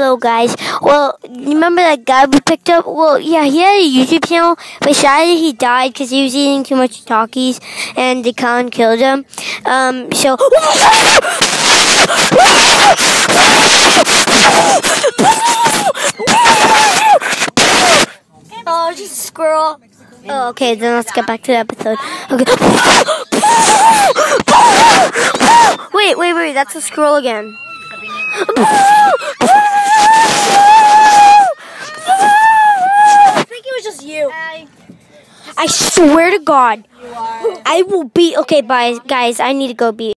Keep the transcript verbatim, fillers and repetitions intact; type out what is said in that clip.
Hello guys. Well, you remember that guy we picked up? Well, yeah, he had a YouTube channel, but sadly he died because he was eating too much Takis, and the clown killed him. Um, so. Oh, just a squirrel. Oh, okay, then let's get back to the episode. Okay. Wait, wait, wait, that's a squirrel again. I think it was just you. I swear to God, I will beat. Okay, bye, guys. I need to go beat.